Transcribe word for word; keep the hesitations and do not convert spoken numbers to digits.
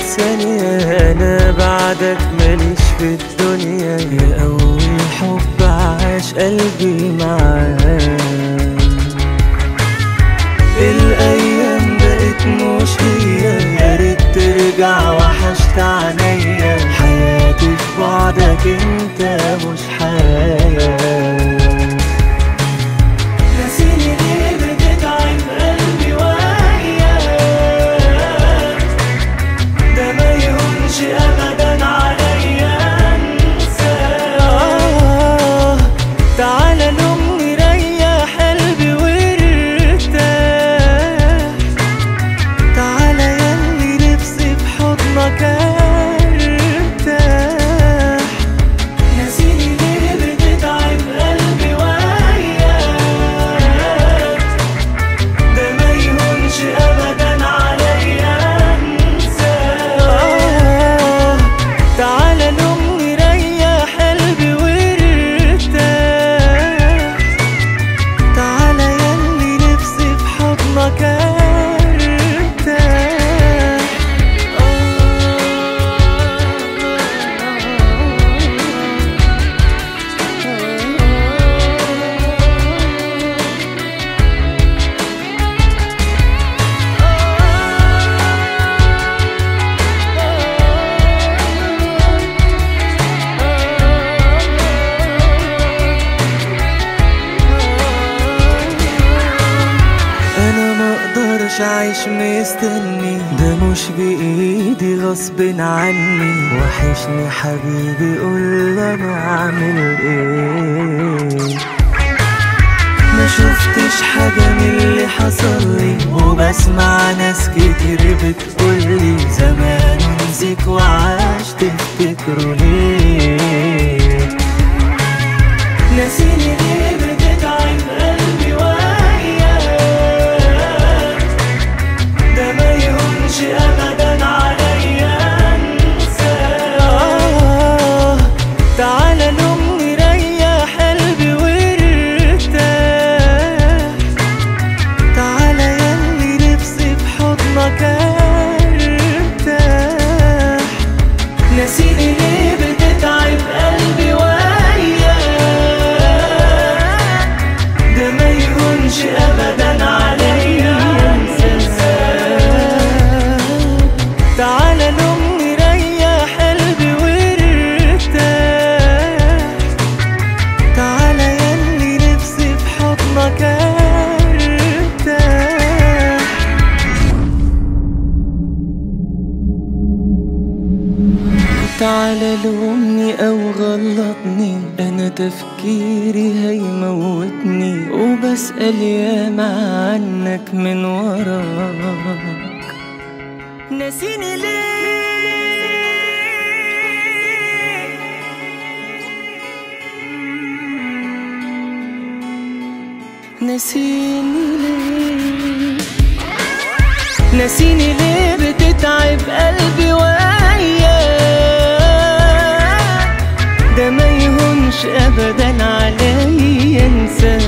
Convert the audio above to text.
ثانية أنا بعدك ماليش في الدنيا، يا أول حب عاش قلبي معاك. الأيام بقت مش هي، يا ريت ترجع وحشت عينيا، حياتي في بعدك انت مش حياة. ناسيني ليه بتتعب قلبي وياك، ده ما يهونش أبدا عليا انساك. آه تعالى لأمي ريح قلبي وارتاح، تعالى ياللي نفسي في حضنك ارتاح. ناسيني ليه بتتعب قلبي وياك، ده ما يهونش أبدا عليا انساك. آه تعالى لأمي ريح قلبي وارتاح، تعالى ياللي نفسي في حضنك ارتاح. انا ما اقدرش اعيش مستني، ده مش بايدي غصب عني. وحشني حبيبي قول انا اعمل ايه، ما شفتش حاجة من اللي حصل لي، وبسمع ناس كتير بتقولي زمان نسيك وعاش تفتكروا ليه. ناسيني ليه بتتعب قلبي وياك، ده ما يهونش أبدا عليا انساك. آه تعالى لأمي ريح قلبي وارتاح، تعالى ياللي نفسي في حضنك ارتاح. ناسيني ليه بتتعب قلبي وياك، ده ما يهونش أبدا عليا انساك. تعالى لأمي ريح قلبي وارتاح، تعالى ياللي نفسي في حضنك ارتاح. تعالى لومني أو غلطني، أنا تفكيري هيموتني، وبسأل ياما عنك من وراك. ناسيني ليه، ناسيني ليه، ناسيني ليه بتتعب قلبي وياك، ده ما يهونش أبدا عليا انساك.